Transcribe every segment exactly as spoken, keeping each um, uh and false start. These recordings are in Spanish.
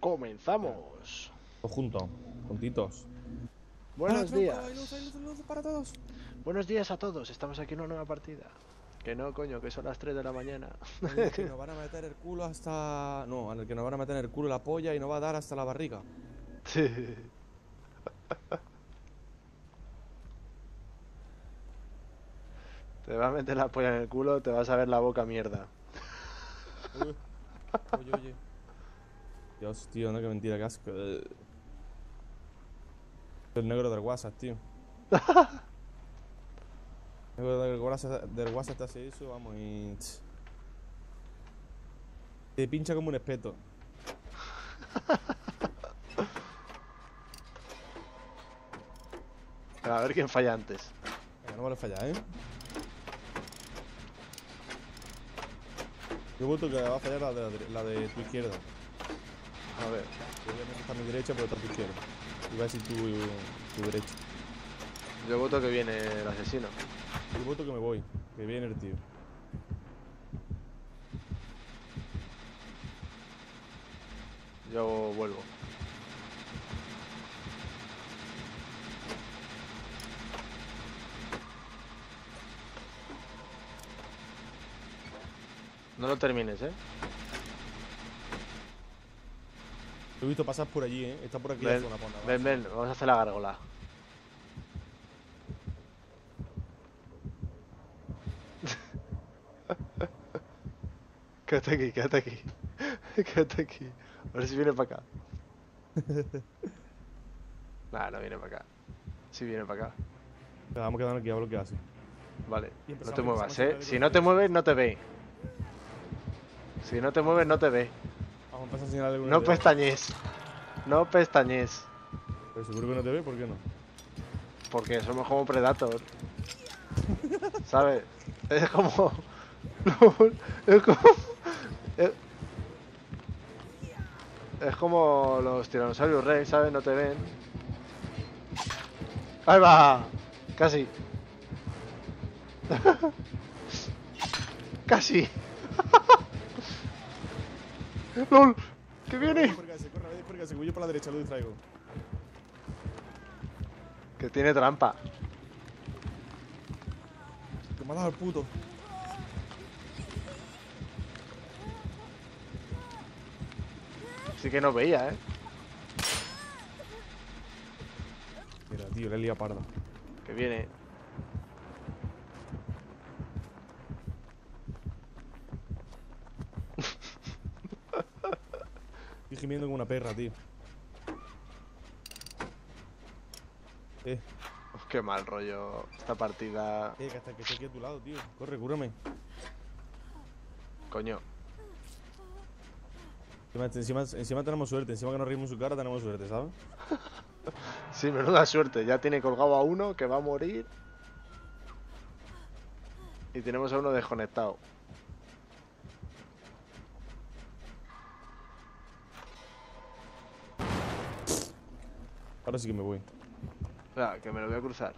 Comenzamos. Todos juntos, juntitos. Buenos ¡Ah, días. tronco! ¡Hay luz, hay luz, hay luz para todos! Buenos días a todos. Estamos aquí en una nueva partida. Que no, coño, que son las tres de la mañana. En el que nos van a meter el culo hasta... No, en el que nos van a meter el culo la polla y nos va a dar hasta la barriga. Sí. Te va a meter la polla en el culo, te vas a ver la boca mierda. Uy. Oye, oye. Dios, tío, no, que mentira, qué asco. El negro del WhatsApp, tío. El negro del WhatsApp, del WhatsApp te hace eso, vamos, y... Te pincha como un espeto. A ver quién falla antes. Venga, no vale fallar, ¿eh? Yo voto que va a fallar la de, la de, la de tu izquierda. A ver. Obviamente está a mi derecha, pero está a tu izquierda. Iba a decir tu, tu derecha. Yo voto que viene el asesino. Yo voto que me voy, que viene el tío. Yo vuelvo. No lo termines, ¿eh? Lo he visto pasar por allí, ¿eh? Está por aquí Ven, la zona, por nada. ven, ven, vamos a hacer la gárgola. Quédate aquí, quédate aquí. Quédate aquí. A ver si viene para acá. Nah, no viene para acá. Sí viene para acá. Venga, vamos quedando aquí a ver lo que hace. Vale, Y no empezamos- te muevas, empezamos a eh. hacer Si algo no te con mueves, no te ve. Si no te mueves, no te ve. Vamos a empezar a señalarle con el No dedo. pestañes. No pestañes. Pero seguro que no te ve, ¿por qué no? Porque somos como Predator. ¿Sabes? Es como... es como... Es... es como los tiranosaurios Rex, ¿sabes? No te ven. ¡Ahí va! Casi. Casi. ¡Lol! ¡Que viene! Corre, corre, corre, que voy yo por la derecha, lo distraigo. Que tiene trampa. Que me ha dado el puto. Sí que no veía, ¿eh? Mira, tío, le he liado parda. Que viene. Estoy gimiendo como una perra, tío. Eh, Uf, qué mal rollo. Esta partida... eh, que hasta que estoy aquí a tu lado, tío. Corre, cúrame. Coño. Encima, encima, encima tenemos suerte, encima que nos rimos en su cara tenemos suerte, ¿sabes? Sí, menuda suerte. Ya tiene colgado a uno que va a morir. Y tenemos a uno desconectado. Ahora sí que me voy. Espera, que me lo voy a cruzar.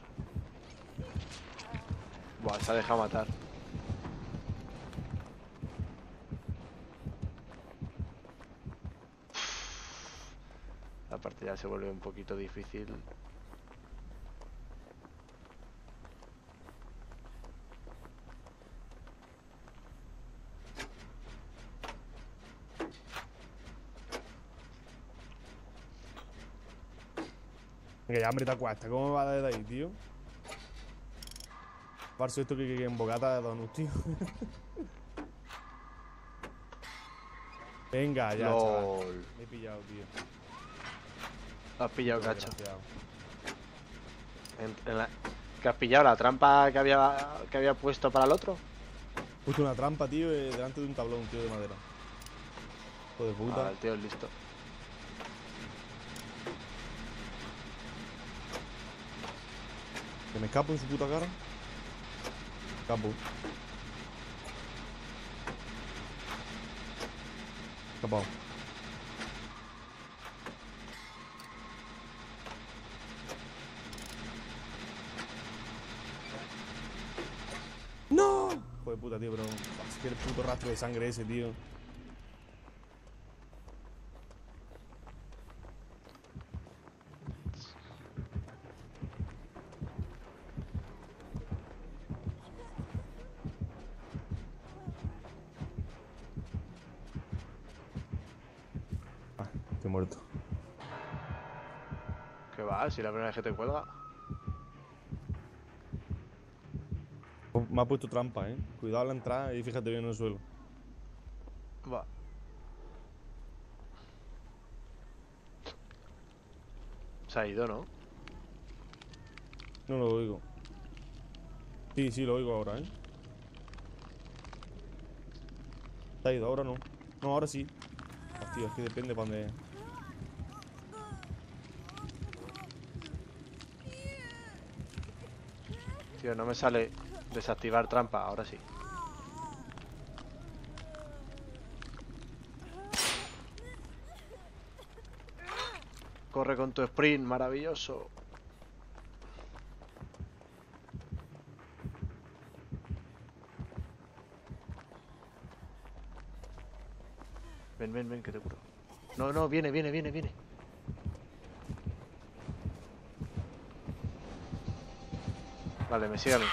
Buah, se ha dejado matar. La partida se vuelve un poquito difícil. Venga, ya hambre te acuesta. ¿Cómo me va a dar de ahí, tío? Parece esto que, que, que en bocata de donuts, tío. Venga, ya, chaval. LOL. Me he pillado, tío. Has pillado, cacho. Desgraciado. En, en la... ¿Que has pillado la trampa que había, que había puesto para el otro? Puesto una trampa, tío, eh, delante de un tablón, tío, de madera. Hijo de puta. Ah, el tío es listo. Que me escapo en su puta cara. Escapo. Escapado. ¡No! Hijo de puta, tío, pero... Es que el puto rastro de sangre ese, tío. Estoy muerto. ¿Qué va? Si la primera vez que te cuelga. Me ha puesto trampa, eh. Cuidado a la entrada y fíjate bien en el suelo. Va. Se ha ido, ¿no? No lo oigo. Sí, sí, lo oigo ahora, eh. Se ha ido, ahora no. No, ahora sí. Hostia, es que depende para dónde. Tío, no me sale desactivar trampa, ahora sí. Corre con tu sprint, maravilloso. Ven, ven, ven, que te curo. No, no, viene, viene, viene, viene. Vale, me sigue a mí.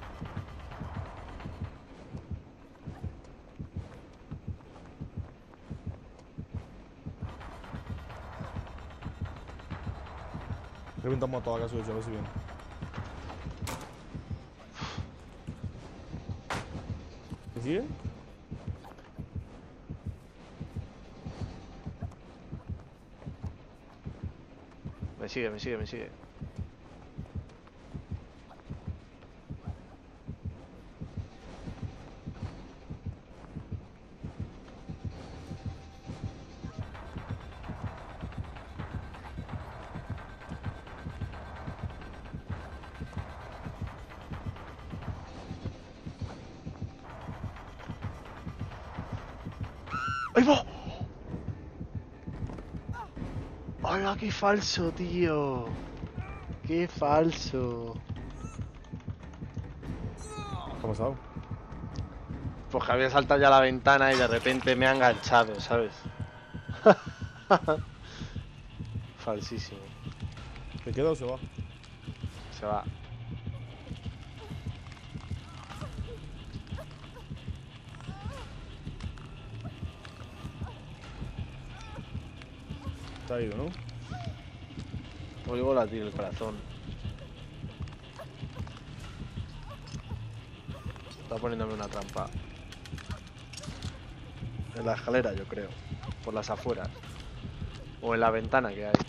Reventamos a toda la casa, a ver si viene. ¿Me sigue? Me sigue, me sigue, me sigue. ¡Ahí va! ¡Hola, qué falso, tío! ¡Qué falso! ¿Qué ha pasado? Pues que había saltado ya la ventana y de repente me ha enganchado, ¿sabes? Falsísimo. ¿Se queda o se va? Se va. Se ha ido, ¿no? Oigo latir el corazón. Está poniéndome una trampa. En la escalera, yo creo. Por las afueras. O en la ventana que hay.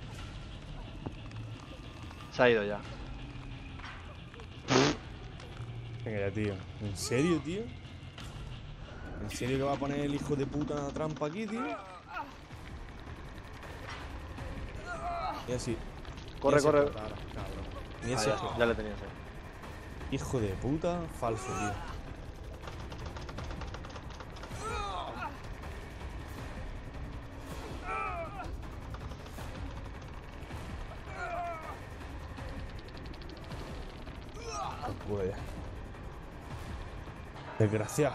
Se ha ido ya. Venga ya, tío. ¿En serio, tío? ¿En serio que va a poner el hijo de puta una trampa aquí, tío? Y así. Corre, corre. Ahora, cabrón. Ni Ah, ese ya, ya le tenías ahí. hijo de puta falso, tío. Pues, desgraciado.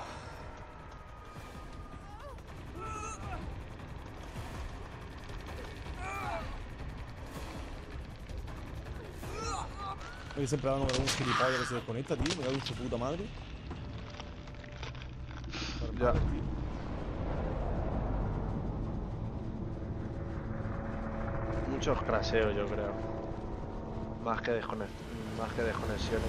Estoy siempre dándome algún gilipollas que se desconecta, tío. Me cago en su puta madre. Ya. Normal, tío. Muchos craseos, yo creo. Más que, desconex... Más que desconexiones.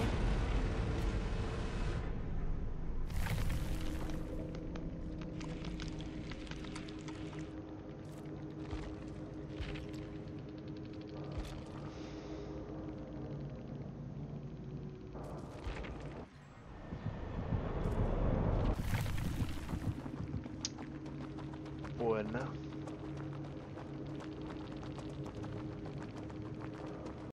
Pues nada.